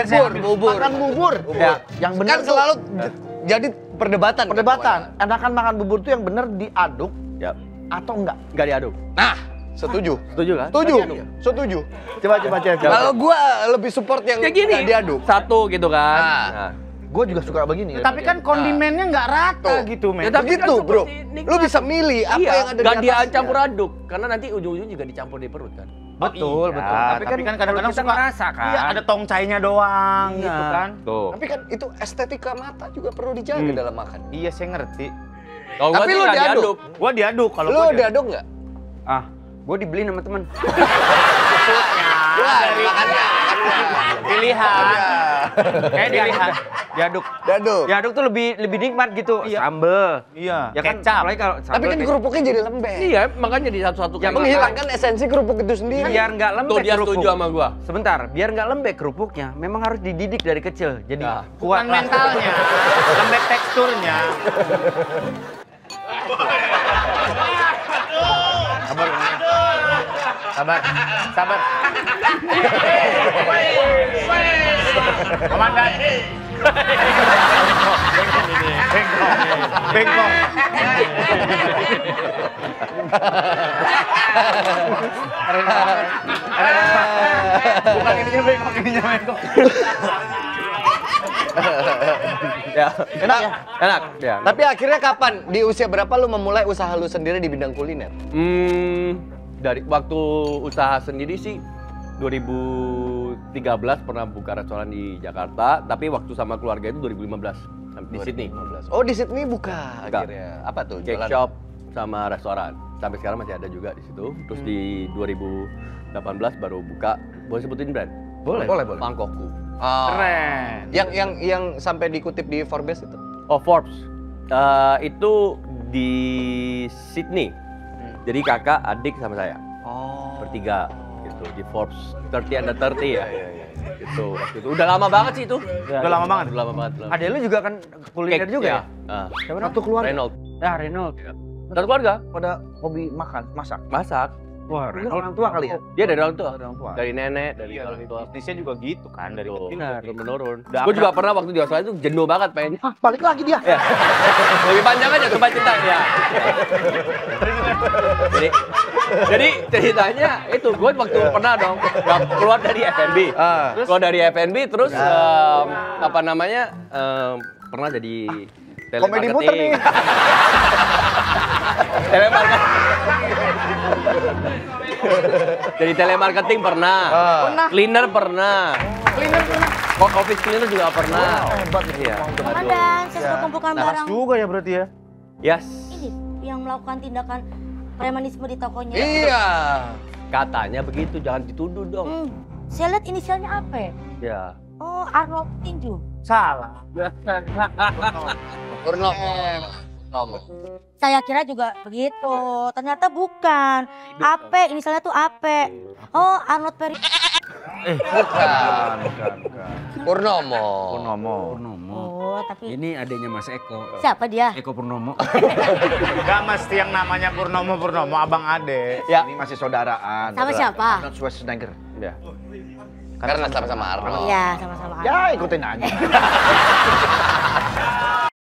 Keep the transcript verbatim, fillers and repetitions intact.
bubur, bubur. Makan bubur. Ya. Yang benar Kan selalu jadi perdebatan. perdebatan. Enakan makan bubur tuh yang benar diaduk Ya. atau enggak? Nggak diaduk. Nah, setuju. Setuju kan? Setuju. Setuju. Coba coba Chef. Kalau gua lebih support yang Kayak gini. nggak diaduk. Satu gitu kan. Nah. Nah. Gue juga suka begini. Tapi kan kondimennya nggak rata gitu, men. Ya, tapi Begitu, kan bro. seperti nikmat. Lu bisa milih apa Iya, yang ada nggak di dia atasnya. campur aduk. Karena nanti ujung-ujung juga dicampur di perut kan. Betul, iya, betul. Tapi, tapi kan kadang-kadang kita suka ngerasa kan. Iya, ada tongcainya doang Iya. gitu kan. Tuh. Tapi kan itu estetika mata juga perlu dijaga Hmm. dalam makan. Iya, saya ngerti. Kalau gua Tapi sih lu nggak diaduk. Gua diaduk kalau Lu gua diaduk. diaduk nggak? Ah, gua dibeliin sama temen. Ya, makanya. Pilihan. Kayak dilihat. Diaduk. Diaduk. Diaduk tuh lebih lebih nikmat gitu. Sambel. Iya. Ya kan, Kecap. apalagi kalau Tapi sambel kan kayak- kerupuknya jadi lembek. Iya, makanya di satu-satu Yang menghilangkan esensi kerupuk itu sendiri. biar nggak lembek. Tuh dia kerupuk. setuju sama gua. Sebentar, biar nggak lembek kerupuknya, memang harus dididik dari kecil. Jadi Nah. Bukan kuat lah. mentalnya, lembek teksturnya. Sabar, sabar. Komandan. Bengkok, bengkok. Bukan ininya bengkok, ininya bengkok. Ya, enak ya? Enak. Ya. Tapi akhirnya kapan? Di usia berapa lu memulai usaha lu sendiri di bidang kuliner? Hmm, dari waktu usaha sendiri sih dua ribu tiga belas pernah buka restoran di Jakarta, tapi waktu sama keluarga itu dua ribu lima belas di Sydney. Oh, di Sydney buka Buka. akhirnya. Apa tuh? Cake Jualan? shop sama restoran. Sampai sekarang masih ada juga di situ. Terus di dua ribu delapan belas baru buka. Boleh sebutin brand? Boleh, boleh, boleh. Mangkokku. Oh. Keren. Yang yang yang sampai dikutip di Forbes itu. Oh, Forbes. Eh, itu di Sydney. Jadi kakak, adik sama saya. Oh. Bertiga gitu di Forbes tiga puluh under tiga puluh ya. Gitu. Waktu itu udah lama banget sih itu. Udah lama banget? Udah lama banget. Adek lu juga kan kuliner Cake, juga ya? Ah. Siapa Satu keluarga Reynold. Ya, Reynold. Satu keluarga. pada hobi makan, masak. Masak. Wah, Ini orang tua kali ya? Dia dari orang tua. Dari orang tua. Dari nenek, dari Iya, orang tua. bisnisnya juga gitu kan dari Tuh, kecil. turun menurun. Udah Gue juga akrab. pernah waktu di Australia itu jenuh banget pengen. Ah, balik lagi dia. Ya. Lebih panjang aja coba cerita ya. jadi, jadi ceritanya itu gue waktu pernah dong keluar dari F and B. Ah. Terus keluar dari F and B terus em, apa namanya em, pernah jadi Komedi muter nih. telemarketing. Jadi telemarketing pernah. Pernah. Cleaner pernah. Cleaner pernah. O- Office cleaner juga pernah. Hebat nih. Iya. Komandan, saya sudah kumpulkan Pas barang juga ya berarti ya. Yes. ini yang melakukan tindakan premanisme di tokonya. Iya. Katanya begitu, jangan dituduh dong. Hmm, saya lihat inisialnya apa ya? Ya. Oh, Arnold Tinju. Salah. Purnomo. Purnomo. Saya kira juga begitu. Ternyata bukan. Ape, inisialnya tuh Ape. Oh, Arnold Peri. Bukan. Purnomo. Purnomo. Purnomo. Oh, tapi Ini adanya Mas Eko. siapa dia? Eko Purnomo. Gak mesti yang namanya Purnomo Purnomo abang ade. Ya. Ini masih saudaraan. Sama siapa? Arnold Schwarzenegger. Ya. Karena sama-sama Arnold. Iya, sama-sama. Ya, ikutin aja.